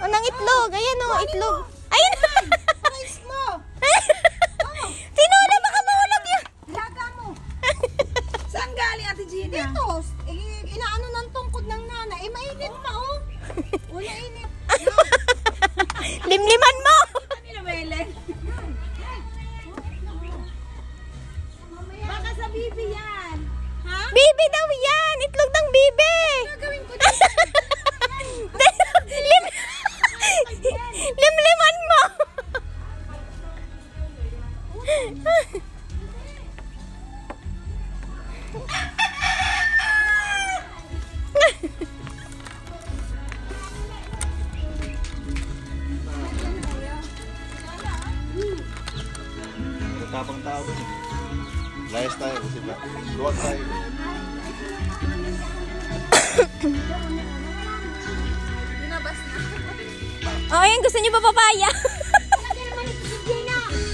ng itlog. Ayan o, itlog. Ayun! Rice mo! Tinola, baka mahulog yun. Laga mo! Saan galing, Ate Gina? Dito. Inaano ng tungkod ng nana. Eh, mainit pa, oh. Wala init. Limliman mo! Kanina, Melen. Baka sa bibi yan. Ha? Bibi daw yan! Itlog ng bibi! Gagawin ko dito. Limliman mo! Tapang tao dun. Layas tayo kasi luwag tayo. Binabas na. Oh, ayan, gusto niyo pa papaya? Lagi naman ito si Gina.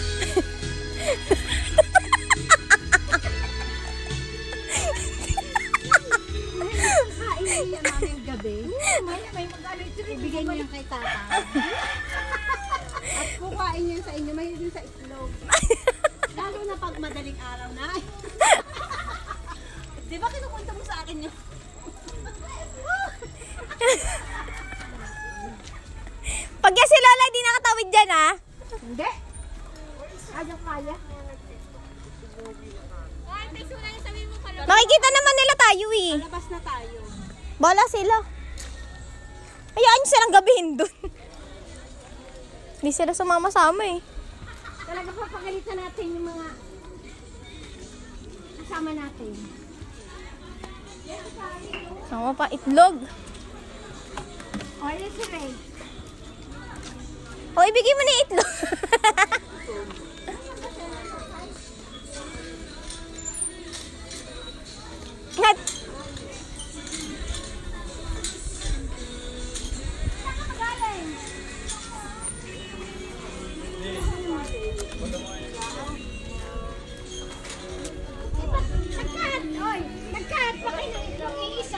Kainin niya namin gabi. May mag-alit yun. Ibigay niyo yan kay tata. At kukain niya sa inyo. May din sa itlog. Lalo na pag madaling araw na. Di ba kinukunta mo sa akin yun? Pag yan si Lola, di nakatawid dyan, ha? Hindi. Ayaw kaya. Makikita naman nila tayo, eh. Labas na tayo. Bala sila. Hayaan nyo silang gabihin dun. Hindi sila sumama-sama, eh. Talaga papagalitan natin yung mga kasama natin. Sama pa, itlog. O, yun si Ray. O, ibigay mo na yung itlog. Nat. Nagkahat! Oy! Nagkahat pa kayo ng iisa.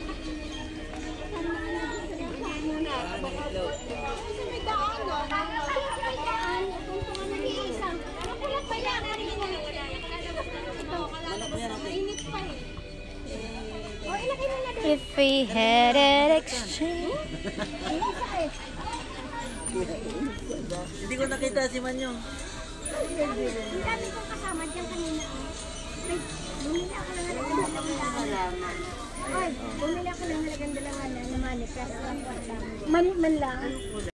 Kasi may daan, no? May daan. Kung nag-iisa. Nakulat pa yan. Ito, mainit pa eh. O, ilagay mo na doon. If we had an exchange. Iisa eh. Hindi ko nakita si Manyong. Ang dami kong kasama dyan kanina. Ay, bumili ako ng halagang Ay, bumili ako ng halagang dalangan na manifest. Man lang.